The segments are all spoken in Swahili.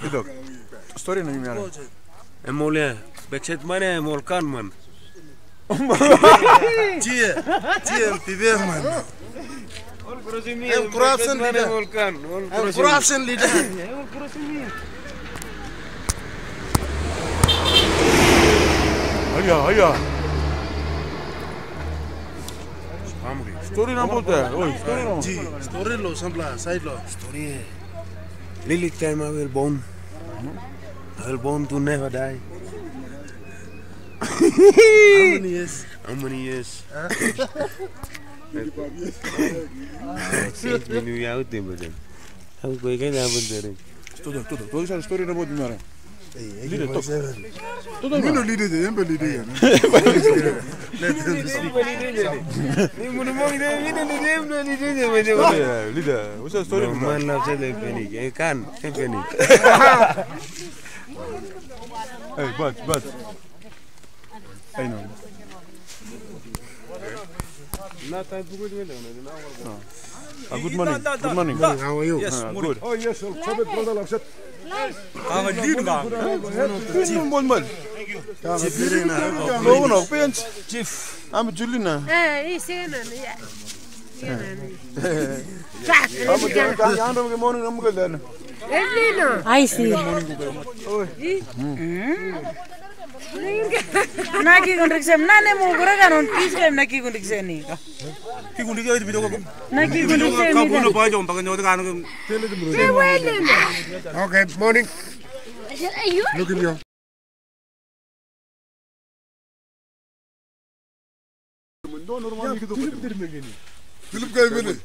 Itu. Story na gimana? Emolnya, backside mana emol kan man. Cie, piver man. Corruption leader. Corruption leader. Aya. Story na bolte. Oi, story na. Ji, story lo sampla, side lo. Story. Lily time I will born. I will born to never die. How many years? Minu ya udah betul. Aku kau kan apa betul? Tudo. Tudo essa story na bolte mara. Leader top. Tudo. Mino leader de, embe leader. Leader. What's the story? Man love saya panic. Kan panic. Hey, but. I know. Good morning. Good morning. How are you? Yes, good. Oh yes, Sabit brother Lapset. Chief Lirena. No, parents. Chief. I'm Julina. Good morning. I'm good then. I see. Naki kundikisem nane mugura kanon kisem naki kundikseni. Ki kundikia itu video ko. Naki kundikseni. Kapuno pa jom pakai nyoto kan. Okay, morning. Look at you. Philip kay bene.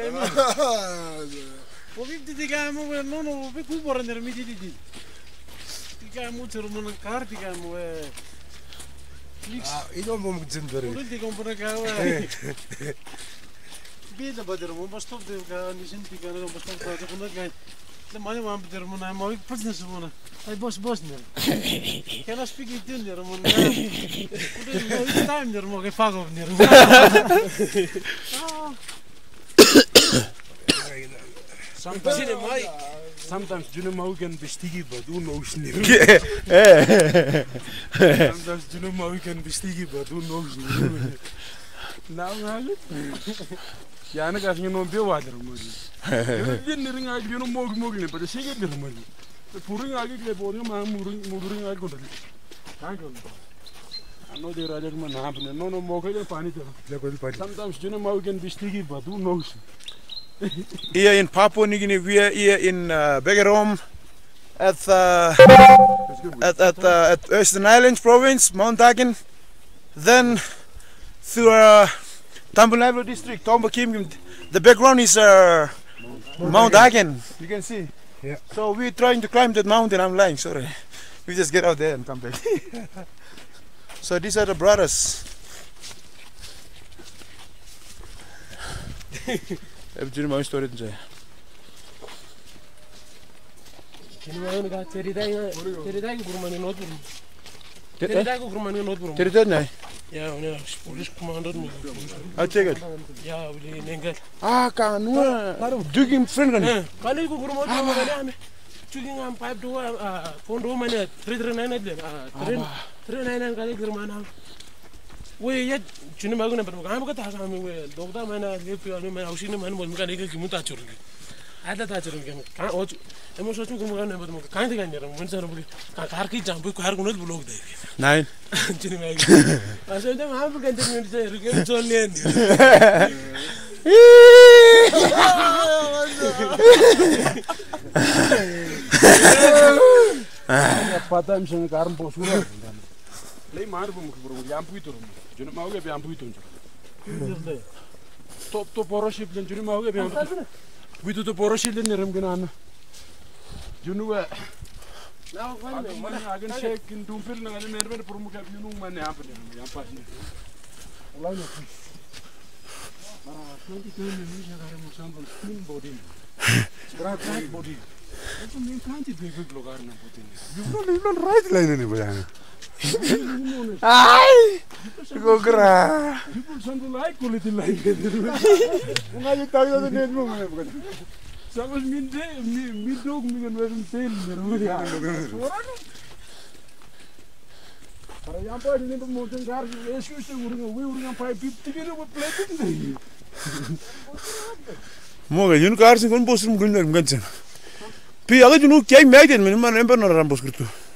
Ovik diga mo no be ku borander mi di. Diga mo termo na kar diga mo Ino mo mgzindere. Ulu diga mo na ka Bida badar mo bastop de ka nisin diga na bastop ka kuna ka. Le mane mam badar mo na mo business mo na. Ay boss ne. Can I speak Italian mo na? Udah time der mo ke fagov ne. Sometimes Juno Morgan bestigi but who knows near. Sometimes Juno Morgan bestigi but who knows near. Now Yana gas you know be water mo. Didn't ring out you know mogli but the cigarette mo. The pouring agi le boring ma muring agi ko. Thank you. I know the rather man happen no mogli pani to. Sometimes Juno Morgan bestigi but who knows. Here in Papua New Guinea, we are here in Begerom at Eastern Islands province, Mount Agen. Then through Tambunailo district, Tombakim. The background is Mount Agen. You can see. Yeah. So we're trying to climb that mountain. I'm lying. Sorry. We just get out there and come back. So these are the brothers. Heb je een story te zeggen? Teritorial nee. Ja, police commander me. Check it. Ja, we nengal. Ah, kan nu. Dugim friend kan. Kan ik ook remote maar gaan. Chugging am pipe do fondo mane 339 339 kan ik germana. We yet chune maguna pero gaan we ta gaan we dokta mana lepi anu mana ausine man mo kan ik kimuta churgi. Ada ta churgi kan o emo sochu ko magana but mo kan diga nyer mo sar buli ka kar ki jambu ko har gunot blog dai. Nein. Chune mag. Aso dem ham kan ter mi se rugen cholen. Patam sing karam posura. Lei maar bom gebro jampu itu. June mau ge jampu itu. Top poroship den june mau ge jampu. Witu to poroship den neram genan. June wa. Now man agen shake in dumpil na ne merber promu ka junu man ya pa jampa. Wala no. Mara 22 minutes ya gare mo sample clean body. Straight body. Itu main kanti big lugar na putin. You don't right line ni bayana. Ay! Gogra. People sound like quality like it. Ngaji tayo na net mo. Sabes min dog mi gan wem tel mi ya. Para yang pa din mo den gar excuse te urang pa 50 kilo plate. Moga yun kaarsin kon bosrum gunner mganchen. Pi aga junu kay mayden min man ember na rambos kurtu.